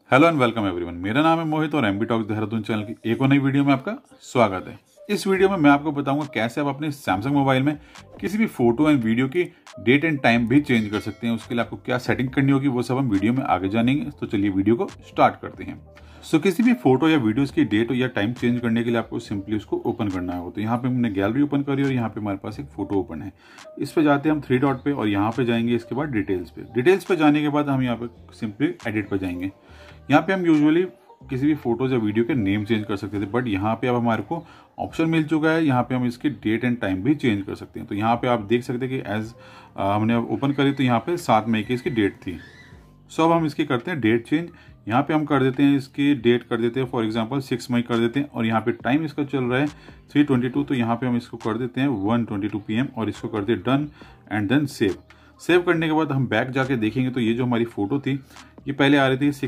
Hello and welcome everyone. मेरा नाम है मोहित और एमबी टॉक्स देहरादून चैनल की एक और नई वीडियो में आपका स्वागत है। इस वीडियो में मैं आपको बताऊंगा कैसे आप अपने सैमसंग मोबाइल में किसी भी फोटो एंड वीडियो की डेट एंड टाइम भी चेंज कर सकते हैं। उसके लिए आपको क्या सेटिंग करनी होगी वो सब हम वीडियो में आगे जानेंगे। तो चलिए वीडियो को स्टार्ट करते हैं। किसी भी फोटो या वीडियोस की डेट या टाइम चेंज करने के लिए आपको सिंपली उसको ओपन करना होगा। तो यहाँ पे हमने गैलरी ओपन करी और यहाँ पे हमारे पास एक फोटो ओपन है। इस पे जाते हैं हम थ्री डॉट पे और यहाँ पे जाएंगे। इसके बाद डिटेल्स पे जाने के बाद हम यहाँ पे सिंपली एडिट पे जाएंगे। यहाँ पे हम यूजुअली किसी भी फोटोज या वीडियो के नेम चेंज कर सकते थे, बट यहाँ पे अब हमारे को ऑप्शन मिल चुका है। यहाँ पे हम इसकी डेट एंड टाइम भी चेंज कर सकते हैं। तो यहाँ पे आप देख सकते हैं कि एज हमने ओपन करी तो यहाँ पे 7 मई की इसकी डेट थी। अब हम इसकी करते हैं डेट चेंज। यहाँ पे हम कर देते हैं इसकी डेट कर देते हैं फॉर एग्जांपल 6 मई कर देते हैं और यहाँ पे टाइम इसका चल रहा है 3:22। तो यहाँ पे हम इसको कर देते हैं 1:22 PM और इसको कर दें डन एंड देन सेव करने के बाद हम बैक जाके देखेंगे तो ये जो हमारी फोटो थी ये पहले आ रही थी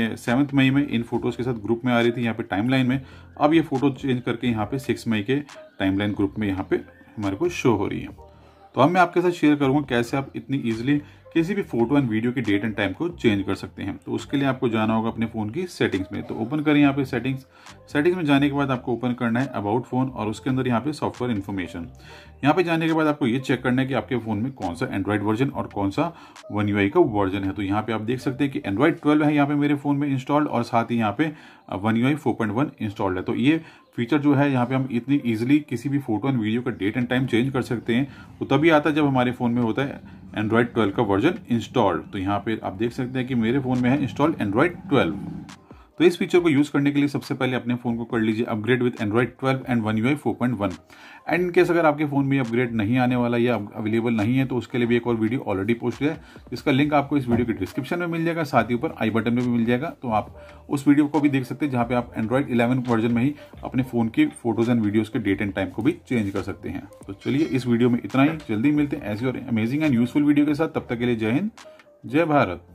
7 मई में इन फोटोज के साथ ग्रुप में आ रही थी यहाँ पे टाइमलाइन में। अब ये फोटो चेंज करके यहाँ पे 6 मई के टाइमलाइन ग्रुप में यहाँ पे हमारे को शो हो रही है। तो अब मैं आपके साथ शेयर करूंगा कैसे आप इतनी इजीली किसी भी फोटो एंड वीडियो की डेट एंड टाइम को चेंज कर सकते हैं। तो उसके लिए आपको जाना होगा अपने फोन की सेटिंग्स में। तो ओपन करें यहाँ पे सेटिंग्स में जाने के बाद आपको ओपन करना है अबाउट फोन और उसके अंदर यहाँ पे सॉफ्टवेयर इन्फॉर्मेशन। यहाँ पे जाने के बाद आपको ये चेक करना है कि आपके फोन में कौन सा एंड्रॉइड वर्जन और कौन सा One UI का वर्जन है। तो यहाँ पे आप देख सकते हैं कि एंड्रॉइड 12 है यहाँ पे मेरे फोन में इंस्टॉल्ड और साथ ही यहाँ पे One UI 4.1 इंस्टॉल्ड है। तो ये फीचर जो है यहाँ पे हम इतनी इजीली किसी भी फोटो एंड वीडियो का डेट एंड टाइम चेंज कर सकते हैं। तो तभी आता है जब हमारे फोन में होता है एंड्रॉइड 12 का वर्जन इंस्टॉल्ड। तो यहाँ पे आप देख सकते हैं कि मेरे फोन में है इंस्टॉल्ड एंड्रॉइड 12। तो इस फीचर को यूज करने के लिए सबसे पहले अपने फोन को कर लीजिए upgrade with Android 12 and One UI 4.1। And in case अगर आपके फोन में अपग्रेड नहीं आने वाला या अवेलेबल नहीं है तो उसके लिए भी एक और वीडियो ऑलरेडी पोस्ट है जिसका लिंक आपको इस वीडियो के डिस्क्रिप्शन में मिल जाएगा, साथ ही ऊपर आई बटन में भी मिल जाएगा। तो आप उस वीडियो को भी देख सकते हैं जहाँ पे आप एंड्रॉइड 11 वर्जन में ही अपने फोन की फोटोज एंड वीडियोज के डेट एंड टाइम को भी चेंज कर सकते हैं। तो चलिए इस वीडियो में इतना ही। जल्दी मिलते हैं ऐसी और अमेजिंग एंड यूजफुल वीडियो के साथ। तब तक के लिए जय हिंद, जय भारत।